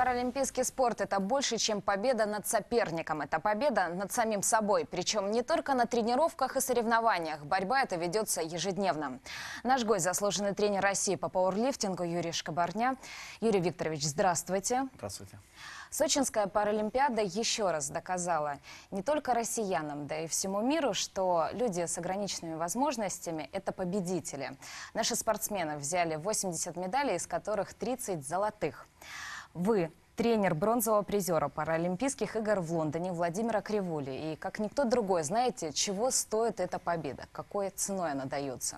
Паралимпийский спорт – это больше, чем победа над соперником. Это победа над самим собой. Причем не только на тренировках и соревнованиях. Борьба эта ведется ежедневно. Наш гость – заслуженный тренер России по пауэрлифтингу Юрий Шкабарня. Юрий Викторович, здравствуйте. Здравствуйте. Сочинская Паралимпиада еще раз доказала не только россиянам, да и всему миру, что люди с ограниченными возможностями – это победители. Наши спортсмены взяли 80 медалей, из которых 30 золотых. Вы тренер бронзового призера Паралимпийских игр в Лондоне Владимира Кривули. И как никто другой знаете, чего стоит эта победа, какой ценой она дается?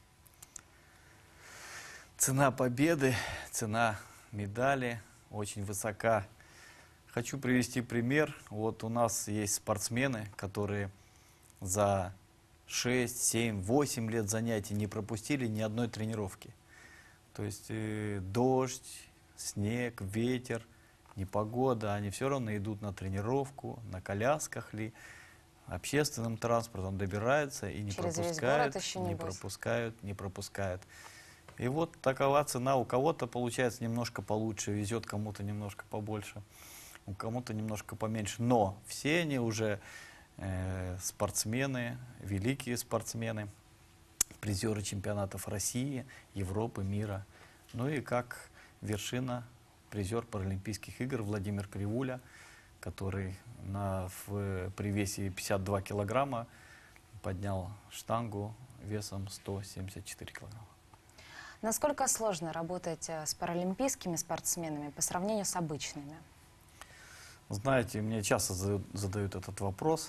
Цена победы, цена медали очень высока. Хочу привести пример. Вот у нас есть спортсмены, которые за 6, 7, 8 лет занятий не пропустили ни одной тренировки. То есть дождь, снег, ветер, непогода, они все равно идут на тренировку, на колясках ли, общественным транспортом добираются и не пропускают, не пропускают. И вот такова цена. У кого-то получается немножко получше, везет кому-то немножко побольше, у кому-то немножко поменьше. Но все они уже спортсмены, великие спортсмены, призеры чемпионатов России, Европы, мира. Ну и как вершина, призер Паралимпийских игр Владимир Кривуля, который при весе 52 килограмма поднял штангу весом 174 килограмма. Насколько сложно работать с паралимпийскими спортсменами по сравнению с обычными? Знаете, мне часто задают этот вопрос.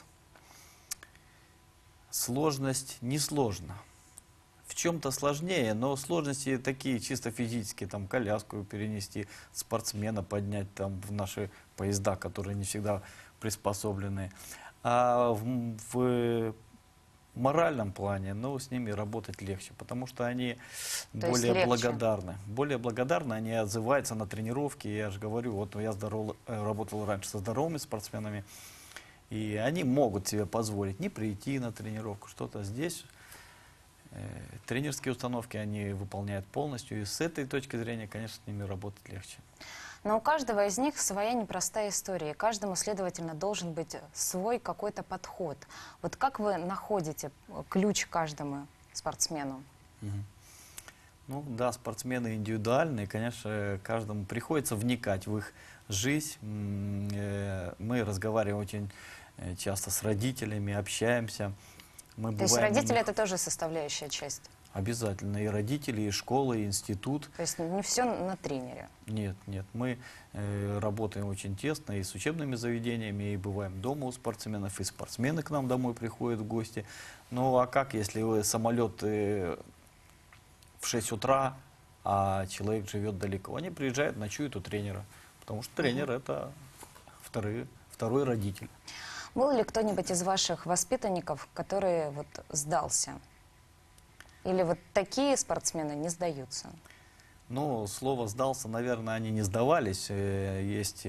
Сложность несложна. В чем-то сложнее, но сложности такие чисто физические, там коляску перенести, спортсмена поднять там в наши поезда, которые не всегда приспособлены. А в моральном плане, ну, с ними работать легче, потому что они более благодарны. Более благодарны, они отзываются на тренировки. Я же говорю, вот я работал раньше со здоровыми спортсменами, и они могут себе позволить не прийти на тренировку, что-то здесь. Тренерские установки они выполняют полностью, и с этой точки зрения, конечно, с ними работать легче. Но у каждого из них своя непростая история, каждому, следовательно, должен быть свой какой-то подход. Вот как вы находите ключ каждому спортсмену? Ну да, спортсмены индивидуальные, конечно, каждому приходится вникать в их жизнь. Мы разговариваем очень часто с родителями, общаемся. То есть родители – это тоже составляющая часть? Обязательно. И родители, и школы, и институт. То есть не все на тренере? Нет, нет. Мы работаем очень тесно и с учебными заведениями, и бываем дома у спортсменов, и спортсмены к нам домой приходят в гости. Ну а как, если вы самолет в 6 утра, а человек живет далеко? Они приезжают, ночуют у тренера, потому что тренер – это второй родитель. Был ли кто-нибудь из ваших воспитанников, который вот сдался? Или вот такие спортсмены не сдаются? Ну, слово «сдался», наверное, они не сдавались. Есть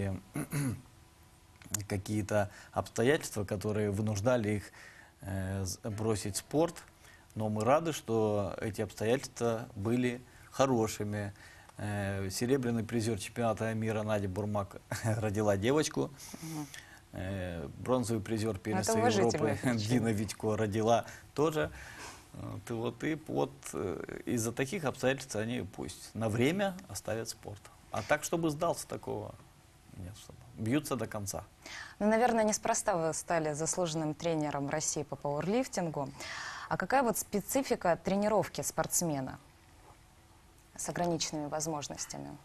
какие-то обстоятельства, которые вынуждали их бросить спорт. Но мы рады, что эти обстоятельства были хорошими. Серебряный призер чемпионата мира Надя Бурмак родила девочку. Бронзовый призер первенства Европы Дина Витько родила тоже. Вот из-за таких обстоятельств они пусть на время оставят спорт. А так, чтобы сдался, такого нет. Бьются до конца. Ну, наверное, неспроста вы стали заслуженным тренером России по пауэрлифтингу. А какая вот специфика тренировки спортсмена с ограниченными возможностями?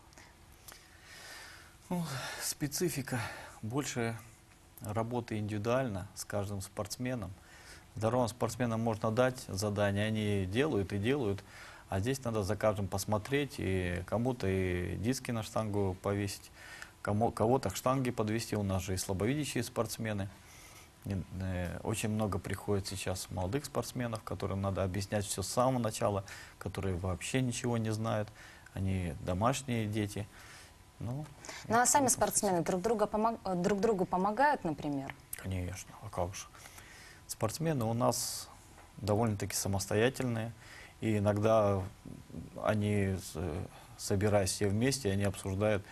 Ну, специфика больше работы индивидуально с каждым спортсменом. Здоровым спортсменам можно дать задание, они делают и делают, а здесь надо за каждым посмотреть, и кому-то и диски на штангу повесить, кого-то к штанге подвести. У нас же и слабовидящие спортсмены. Очень много приходит сейчас молодых спортсменов, которым надо объяснять все с самого начала, которые вообще ничего не знают, они домашние дети. Ну а сами спортсмены друг другу помогают, например? Конечно, а как же. Спортсмены у нас довольно-таки самостоятельные, и иногда они, собираясь все вместе, они обсуждают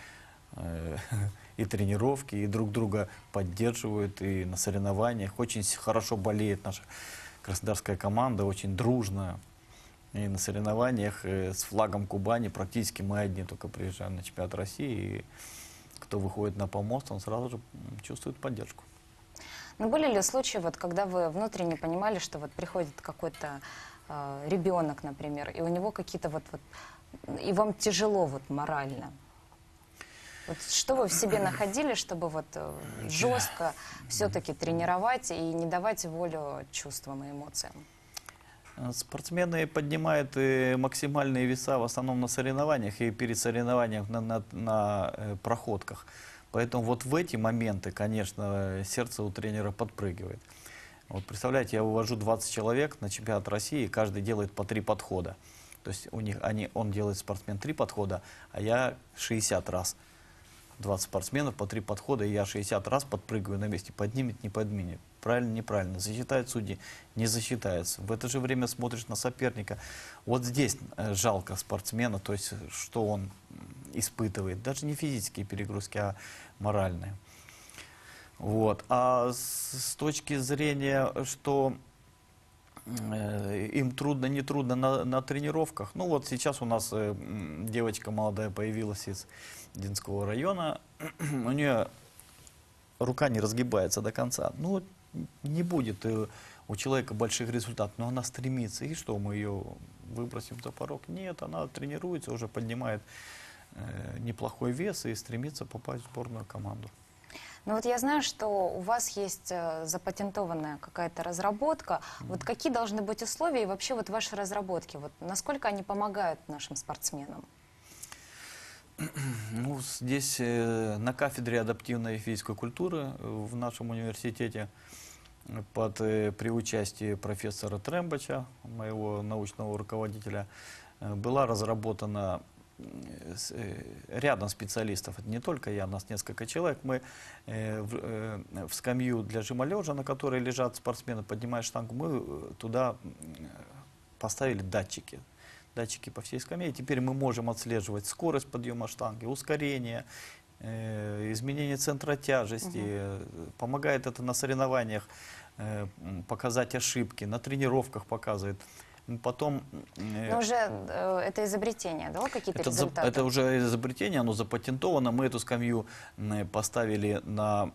и тренировки, и друг друга поддерживают, и на соревнованиях. Очень хорошо болеет наша краснодарская команда, очень дружная. И на соревнованиях с флагом Кубани практически мы одни только приезжаем на чемпионат России. И кто выходит на помост, он сразу же чувствует поддержку. Но были ли случаи, вот, когда вы внутренне понимали, что вот приходит какой-то ребенок, например, и у него какие-то и вам тяжело вот морально? Вот что вы в себе находили, чтобы вот жестко все-таки тренировать и не давать волю чувствам и эмоциям? Спортсмены поднимают максимальные веса в основном на соревнованиях и перед соревнованием на проходках. Поэтому вот в эти моменты, конечно, сердце у тренера подпрыгивает. Вот представляете, я вывожу 20 человек на чемпионат России, и каждый делает по 3 подхода. То есть он делает, спортсмен, 3 подхода, а я 60 раз. 20 спортсменов по 3 подхода, и я 60 раз подпрыгиваю на месте. Поднимет, не поднимет. Правильно, неправильно. Засчитает судьи, не засчитается. В это же время смотришь на соперника. Вот здесь жалко спортсмена, то есть что он испытывает. Даже не физические перегрузки, а моральные. Вот. А с точки зрения, что им трудно, не трудно на тренировках. Ну вот сейчас у нас девочка молодая появилась из Динского района. У нее рука не разгибается до конца. Ну, не будет у человека больших результатов, но она стремится. И что, мы ее выбросим за порог? Нет, она тренируется, уже поднимает неплохой вес и стремится попасть в сборную команду. Ну вот я знаю, что у вас есть запатентованная какая-то разработка. Вот какие должны быть условия и вообще вот ваши разработки? Вот насколько они помогают нашим спортсменам? Ну, здесь на кафедре адаптивной физической культуры в нашем университете при участии профессора Трембача, моего научного руководителя, была разработана рядом специалистов, это не только я, нас несколько человек, мы в скамью для жима лежа, на которой лежат спортсмены, поднимая штангу, мы туда поставили датчики. Датчики по всей скамье. И теперь мы можем отслеживать скорость подъема штанги, ускорение, изменение центра тяжести. Помогает это на соревнованиях показать ошибки, на тренировках показывает. Потом, но уже это изобретение дало какие-то результаты? Это уже изобретение, оно запатентовано. Мы эту скамью поставили на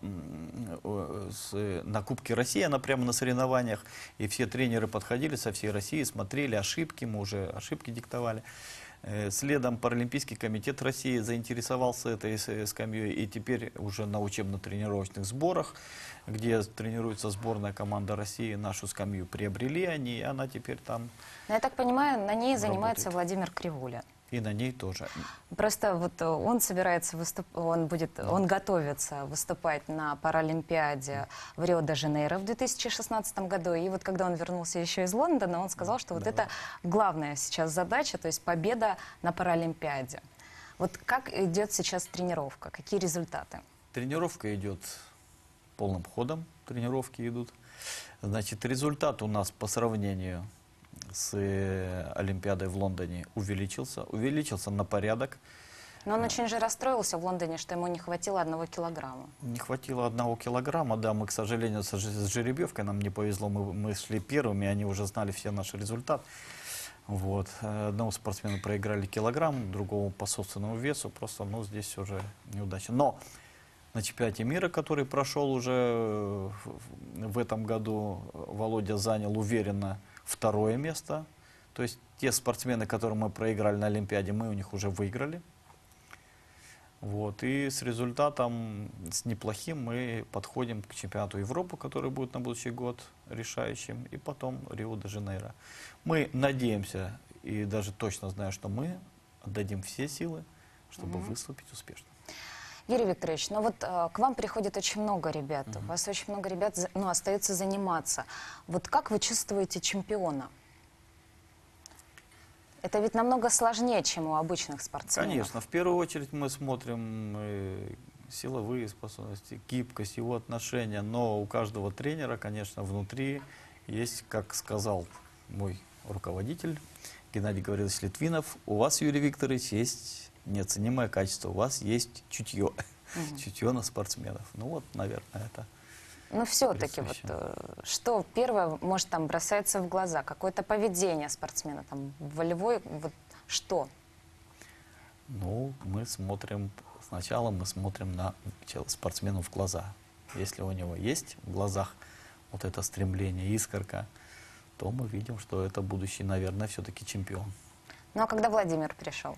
Кубке России, она прямо на соревнованиях. И все тренеры подходили со всей России, смотрели ошибки, мы уже ошибки диктовали. Следом Паралимпийский комитет России заинтересовался этой скамьей, и теперь уже на учебно-тренировочных сборах, где тренируется сборная команда России, нашу скамью приобрели они, и она теперь там. Но я так понимаю, на ней занимается работает. Владимир Кривуля. И на ней тоже. Просто вот он собирается он готовится выступать на Паралимпиаде в Рио-де-Жанейро в 2016 году. И вот когда он вернулся еще из Лондона, он сказал, что вот это главная сейчас задача, то есть победа на Паралимпиаде. Вот как идет сейчас тренировка? Какие результаты? Тренировка идет полным ходом, тренировки идут. Значит, результат у нас по сравнению с Олимпиадой в Лондоне увеличился на порядок. Но он очень же расстроился в Лондоне, что ему не хватило 1 килограмма. Не хватило 1 килограмма, да, мы, к сожалению, с жеребьевкой нам не повезло, мы шли первыми, они уже знали все наши результаты. Вот. Одному спортсмену проиграли килограмм, другому по собственному весу, просто, ну, здесь уже неудача. Но на чемпионате мира, который прошел уже в этом году, Володя занял уверенно 2-е место. То есть те спортсмены, которым мы проиграли на Олимпиаде, мы у них уже выиграли. Вот. И с результатом, с неплохим, мы подходим к чемпионату Европы, который будет на будущий год решающим, и потом Рио-де-Жанейро. Мы надеемся, и даже точно знаю, что мы отдадим все силы, чтобы выступить успешно. Юрий Викторович, ну вот к вам приходит очень много ребят, у вас очень много ребят, ну, остается заниматься. Вот как вы чувствуете чемпиона? Это ведь намного сложнее, чем у обычных спортсменов. Конечно, в первую очередь мы смотрим силовые способности, гибкость, его отношения, но у каждого тренера, конечно, внутри есть, как сказал мой руководитель Геннадий Гаврилович Литвинов, у вас, Юрий Викторович, есть неоценимое качество. У вас есть чутье. Чутье на спортсменов. Ну вот, наверное, это... Но все-таки, вот, присуще. что первое, может, там бросается в глаза? Какое-то поведение спортсмена, там, волевой, вот что? Ну, сначала мы смотрим на спортсмену в глаза. Если у него есть в глазах вот это стремление, искорка, то мы видим, что это будущий, наверное, все-таки чемпион. Ну, а когда Владимир пришел?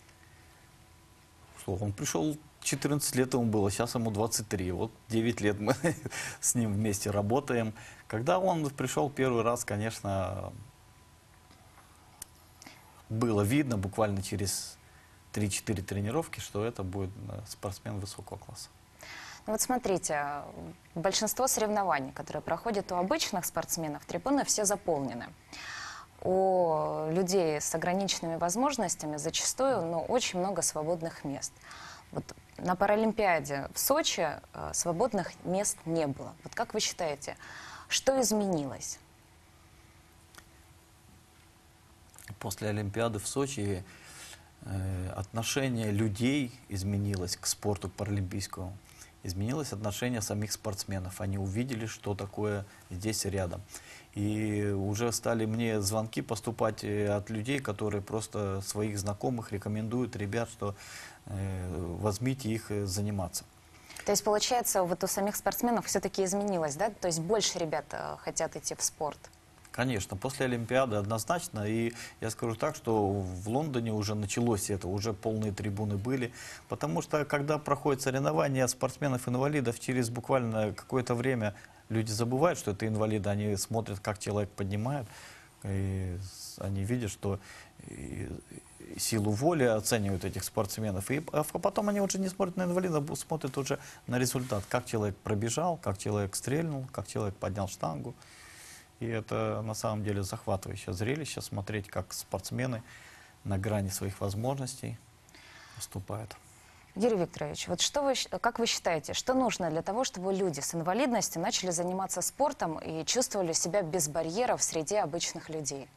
Что он пришел, 14 лет ему было, сейчас ему 23. Вот 9 лет мы с ним вместе работаем. Когда он пришел первый раз, конечно, было видно буквально через 3-4 тренировки, что это будет спортсмен высокого класса. Ну вот смотрите, большинство соревнований, которые проходят у обычных спортсменов, трибуны все заполнены. У людей с ограниченными возможностями зачастую, очень много свободных мест. Вот на Паралимпиаде в Сочи свободных мест не было. Вот как вы считаете, что изменилось? После Олимпиады в Сочи отношение людей изменилось к спорту паралимпийскому. Изменилось отношение самих спортсменов. Они увидели, что такое здесь рядом. И уже стали мне звонки поступать от людей, которые просто своих знакомых рекомендуют, ребят, что возьмите их заниматься. То есть, получается, вот у самих спортсменов все-таки изменилось, да? То есть больше ребят хотят идти в спорт? Конечно, после Олимпиады однозначно. И я скажу так, что в Лондоне уже началось это, уже полные трибуны были. Потому что, когда проходят соревнования спортсменов-инвалидов, через буквально какое-то время люди забывают, что это инвалиды. Они смотрят, как человек поднимает. И они видят, что силу воли оценивают этих спортсменов. А потом они уже не смотрят на инвалида, смотрят уже на результат. Как человек пробежал, как человек стрельнул, как человек поднял штангу. И это на самом деле захватывающее зрелище, смотреть, как спортсмены на грани своих возможностей выступают. Юрий Викторович, вот как вы считаете, что нужно для того, чтобы люди с инвалидностью начали заниматься спортом и чувствовали себя без барьеров среди обычных людей?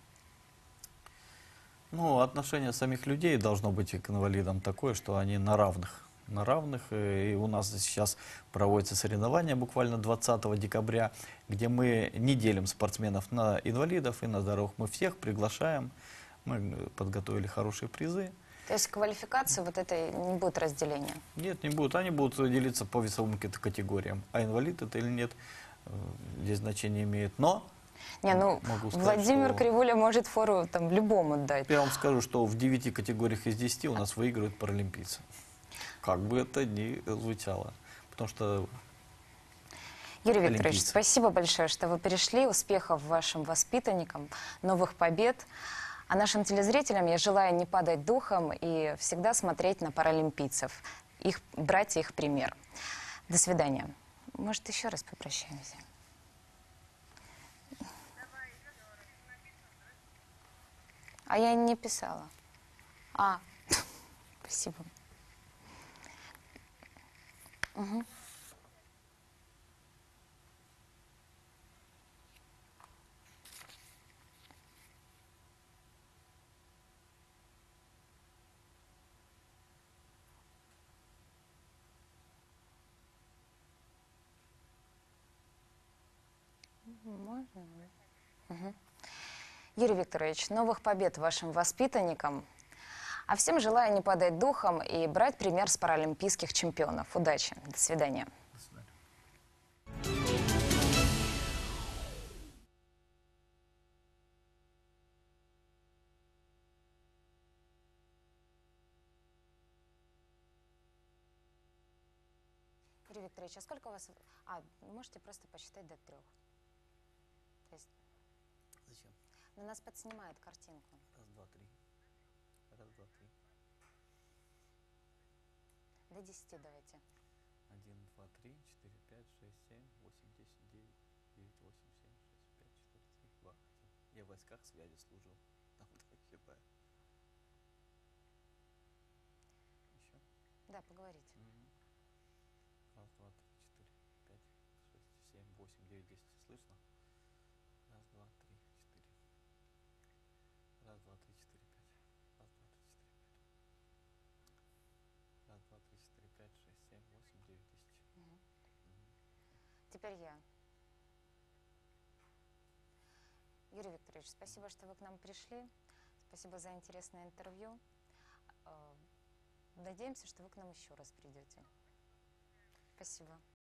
Ну, отношение самих людей должно быть к инвалидам такое, что они на равных. На равных. И у нас сейчас проводятся соревнования буквально 20 декабря, где мы не делим спортсменов на инвалидов и на здоровых. Мы всех приглашаем. Мы подготовили хорошие призы. То есть квалификации вот этой не будет разделения? Нет, не будут. Они будут делиться по весовым категориям. А инвалид это или нет, здесь значение имеет. Но могу сказать, Владимир что... Кривуля может фору там любому дать. Я вам скажу, что в 9 категориях из 10 у нас выигрывают паралимпийцы. Как бы это ни звучало. Потому что... Юрий Викторович, спасибо большое, что вы пришли. Успехов вашим воспитанникам, новых побед. А нашим телезрителям я желаю не падать духом и всегда смотреть на паралимпийцев, брать их пример. До свидания. Может, еще раз попрощаемся? А я не писала. Спасибо. Угу. Можно? Угу. Юрий Викторович, новых побед вашим воспитанникам. А всем желаю не падать духом и брать пример с паралимпийских чемпионов. Удачи. До свидания. Юрий Викторович, а сколько у вас... можете просто посчитать до 3. То есть... Зачем? На нас подснимает картинку. Раз, два, три. Раз, два, три. До 10 давайте. 1, 2, 3, 4, 5, 6, 7, 8, 10, 9, 9, 8, 7, 6, 5, 4, 3, 2, 1. Я в войсках связи служил. Там так считаю. Еще? Да, поговорите. Раз, два, три, 4, 5, 6, 7, 8, 9, 10. Слышно? Раз, два, три, 4. Раз, два, три, 4, 5. Раз, два, три, 4, 5. Теперь я. Юрий Викторович, спасибо, что вы к нам пришли. Спасибо за интересное интервью. Надеемся, что вы к нам еще раз придете. Спасибо.